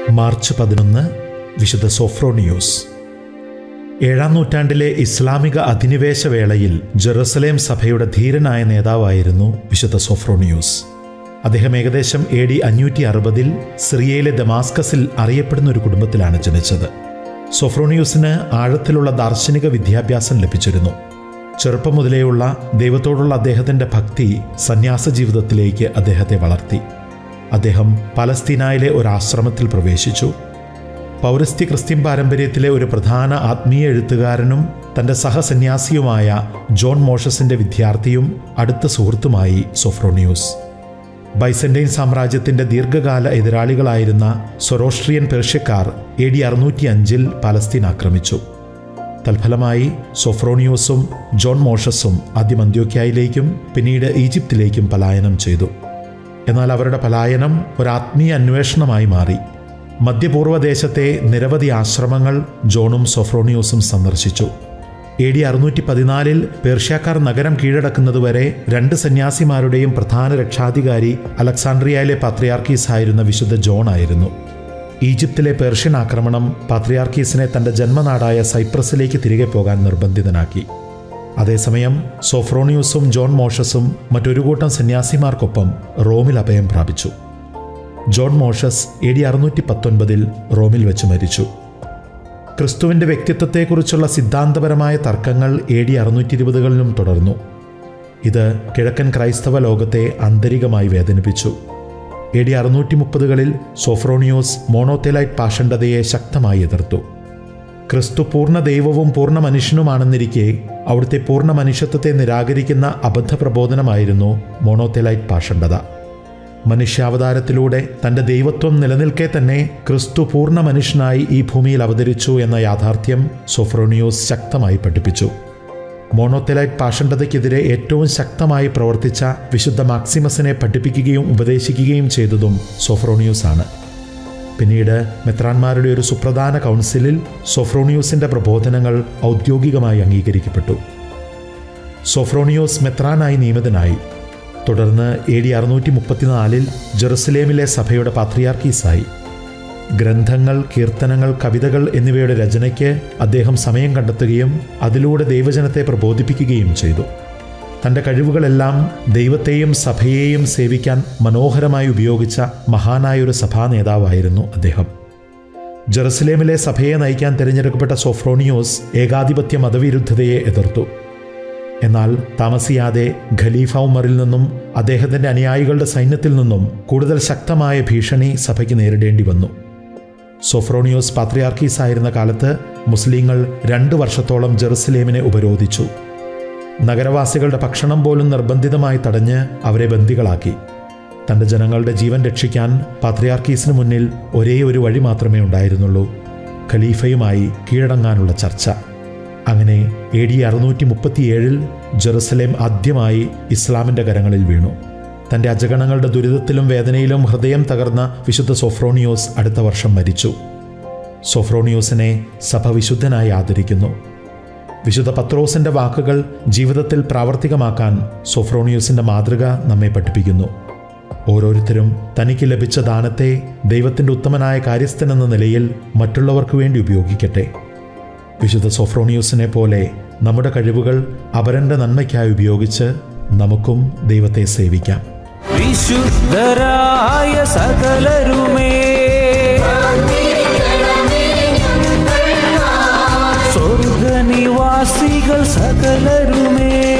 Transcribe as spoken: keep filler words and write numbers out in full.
March പതിനൊന്ന് വിശുദ്ധ സോഫ്രോണിയൂസ്. ഏഴാം നൂറ്റാണ്ടിലെ ഇസ്ലാമിക അധിനിവേശ വേളയിൽ ജെറുസലേം സഭയുടെ ധീരനായ നേതാവായിരുന്നു വിശുദ്ധ സോഫ്രോണിയൂസ്. അദ്ദേഹം ഏകദേശം എ ഡി അഞ്ഞൂറ്റി അറുപതിൽ സിറിയയിലെ ദമാസ്കസിൽ അറിയപ്പെടുന്ന ഒരു കുടുംബത്തിലാണ് ജനിച്ചത്. സോഫ്രോണിയൂസിന് ആഴത്തിലുള്ള ദാർശനിക വിദ്യാഭ്യാസം ലഭിച്ചിരുന്നു. ചെറുപ്പം മുതലേയുള്ള ദൈവത്തോടുള്ള അദ്ദേഹത്തിൻ്റെ ഭക്തി സന്യാസ ജീവിതത്തിലേക്ക് അദ്ദേഹത്തെ വളർത്തി. അദ്ദേഹം പലസ്തീനായിലെ ഒരു ആശ്രമത്തിൽ പ്രവേശിച്ചു. പൗരസ്ത്യ ക്രിസ്ത്യൻ പാരമ്പര്യത്തിലെ ഒരു പ്രധാന ആത്മീയ എഴുത്തുകാരനും തൻ്റെ സഹസന്യാസിയുമായ ജോൺ മോഷസിൻ്റെ വിദ്യാർത്ഥിയും അടുത്ത സുഹൃത്തുമായി സോഫ്രോണിയൂസ്. ബൈസന്റൈൻ സാമ്രാജ്യത്തിൻ്റെ ദീർഘകാല എതിരാളികളായിരുന്ന സൊറോസ്ട്രിയൻ പേർഷ്യക്കാർ എ ഡി അറുന്നൂറ്റി അഞ്ചിൽ പലസ്തീൻ ആക്രമിച്ചു. തൽഫലമായി സോഫ്രോണിയൂസും ജോൺ മോഷസും ആദ്യം അന്ത്യോക്യായിലേക്കും പിന്നീട് ഈജിപ്തിലേക്കും പലായനം ചെയ്തു. എന്നാൽ അവരുടെ പലായനം ഒരാത്മീയ അന്വേഷണമായി മാറി. മധ്യപൂർവ്വദേശത്തെ നിരവധി ആശ്രമങ്ങൾ ജോണും സോഫ്രോണിയൂസും സന്ദർശിച്ചു. എ ഡി അറുന്നൂറ്റി പതിനാലിൽ പേർഷ്യക്കാർ നഗരം കീഴടക്കുന്നതുവരെ രണ്ട് സന്യാസിമാരുടെയും പ്രധാന രക്ഷാധികാരി അലക്സാണ്ട്രിയയിലെ പാത്രിയാർക്കീസ് ആയിരുന്ന വിശുദ്ധ ജോൺ ആയിരുന്നു. ഈജിപ്തിലെ പേർഷ്യൻ ആക്രമണം പാത്രിയാർക്കീസിനെ തൻ്റെ ജന്മനാടായ സൈപ്രസിലേക്ക് തിരികെ പോകാൻ നിർബന്ധിതനാക്കി. അതേസമയം സോഫ്രോണിയൂസും ജോൺ മോഷസും മറ്റൊരു കൂട്ടം സന്യാസിമാർക്കൊപ്പം റോമിൽ അഭയം പ്രാപിച്ചു. ജോൺ മോഷസ് എ ഡി അറുന്നൂറ്റി പത്തൊൻപതിൽ റോമിൽ വെച്ച് മരിച്ചു. ക്രിസ്തുവിൻ്റെ വ്യക്തിത്വത്തെക്കുറിച്ചുള്ള സിദ്ധാന്തപരമായ തർക്കങ്ങൾ എ ഡി അറുന്നൂറ്റി ഇരുപതുകളിലും തുടർന്നു. ഇത് കിഴക്കൻ ക്രൈസ്തവ ലോകത്തെ ആന്തരികമായി വേദനിപ്പിച്ചു. എ ഡി അറുന്നൂറ്റി മുപ്പതുകളിൽ സോഫ്രോണിയൂസ് മോണോതെലൈറ്റ് പാഷണ്ഡതയെ ശക്തമായി എതിർത്തു. ക്രിസ്തു പൂർണ്ണ ദൈവവും പൂർണ്ണ മനുഷ്യനുമാണെന്നിരിക്കെ അവിടുത്തെ പൂർണ്ണ മനുഷ്യത്വത്തെ നിരാകരിക്കുന്ന അബദ്ധ പ്രബോധനമായിരുന്നു മോണോതെലൈറ്റ് പാഷണ്ഡത. മനുഷ്യാവതാരത്തിലൂടെ തൻ്റെ ദൈവത്വം നിലനിൽക്കെ തന്നെ ക്രിസ്തു പൂർണ്ണ മനുഷ്യനായി ഈ ഭൂമിയിൽ അവതരിച്ചു എന്ന യാഥാർത്ഥ്യം സോഫ്രോണിയൂസ് ശക്തമായി പഠിപ്പിച്ചു. മോണോതെലൈറ്റ് പാഷണ്ഡതയ്ക്കെതിരെ ഏറ്റവും ശക്തമായി പ്രവർത്തിച്ച വിശുദ്ധ മാക്സിമസിനെ പഠിപ്പിക്കുകയും ഉപദേശിക്കുകയും ചെയ്തതും സോഫ്രോണിയൂസ് ആണ്. പിന്നീട് മെത്രാന്മാരുടെ ഒരു സുപ്രധാന കൗൺസിലിൽ സോഫ്രോണിയൂസിൻ്റെ പ്രബോധനങ്ങൾ ഔദ്യോഗികമായി അംഗീകരിക്കപ്പെട്ടു. സോഫ്രോണിയൂസ് മെത്രാനായി നിയമിതനായി. തുടർന്ന് എ ഡി അറുന്നൂറ്റി മുപ്പത്തിനാലിൽ ജെറുസലേമിലെ സഭയുടെ പാത്രിയാർക്കീസായി. ഗ്രന്ഥങ്ങൾ, കീർത്തനങ്ങൾ, കവിതകൾ എന്നിവയുടെ രചനയ്ക്ക് അദ്ദേഹം സമയം കണ്ടെത്തുകയും അതിലൂടെ ദൈവജനത്തെ പ്രബോധിപ്പിക്കുകയും ചെയ്തു. തൻ്റെ കഴിവുകളെല്ലാം ദൈവത്തെയും സഭയെയും സേവിക്കാൻ മനോഹരമായി ഉപയോഗിച്ച മഹാനായൊരു സഭാ നേതാവായിരുന്നു അദ്ദേഹം. ജെറുസലേമിലെ സഭയെ നയിക്കാൻ തിരഞ്ഞെടുക്കപ്പെട്ട സോഫ്രോണിയൂസ് ഏകാധിപത്യ മതവിരുദ്ധതയെ എതിർത്തു. എന്നാൽ താമസിയാതെ ഖലീഫ ഉമറിൽ നിന്നും അദ്ദേഹത്തിൻ്റെ അനുയായികളുടെ സൈന്യത്തിൽ നിന്നും കൂടുതൽ ശക്തമായ ഭീഷണി സഭയ്ക്ക് നേരിടേണ്ടി വന്നു. സോഫ്രോണിയൂസ് പാത്രിയാർക്കീസ് ആയിരുന്ന കാലത്ത് മുസ്ലിങ്ങൾ രണ്ടു വർഷത്തോളം ജെറുസലേമിനെ ഉപരോധിച്ചു. നഗരവാസികളുടെ ഭക്ഷണം പോലും നിർബന്ധിതമായി തടഞ്ഞ് അവരെ ബന്ദികളാക്കി. തൻ്റെ ജനങ്ങളുടെ ജീവൻ രക്ഷിക്കാൻ പാത്രിയാർക്കീസിന് മുന്നിൽ ഒരേ ഒരു വഴി മാത്രമേ ഉണ്ടായിരുന്നുള്ളൂ: ഖലീഫയുമായി കീഴടങ്ങാനുള്ള ചർച്ച. അങ്ങനെ എ ഡി അറുന്നൂറ്റി മുപ്പത്തിയേഴിൽ ജെറുസലേം ആദ്യമായി ഇസ്ലാമിൻ്റെ കരങ്ങളിൽ വീണു. തൻ്റെ അജഗണങ്ങളുടെ ദുരിതത്തിലും വേദനയിലും ഹൃദയം തകർന്ന വിശുദ്ധ സോഫ്രോണിയൂസ് അടുത്ത വർഷം മരിച്ചു. സോഫ്രോണിയൂസിനെ സഭ വിശുദ്ധനായി ആദരിക്കുന്നു. വിശുദ്ധ പത്രോസിൻ്റെ വാക്കുകൾ ജീവിതത്തിൽ പ്രാവർത്തികമാക്കാൻ സോഫ്രോണിയൂസിൻ്റെ മാതൃക നമ്മെ പഠിപ്പിക്കുന്നു. ഓരോരുത്തരും തനിക്ക് ലഭിച്ച ദാനത്തെ ദൈവത്തിൻ്റെ ഉത്തമനായ കാര്യസ്ഥനെന്ന നിലയിൽ മറ്റുള്ളവർക്ക് വേണ്ടി ഉപയോഗിക്കട്ടെ. വിശുദ്ധ സോഫ്രോണിയൂസിനെ പോലെ നമ്മുടെ കഴിവുകൾ അപരൻ്റെ നന്മയ്ക്കായി ഉപയോഗിച്ച് നമുക്കും ദൈവത്തെ സേവിക്കാം. വിശുദ്ധരായ സകലരുമേ, സ്വർഗനിവാസികൾ സകലരുമേ,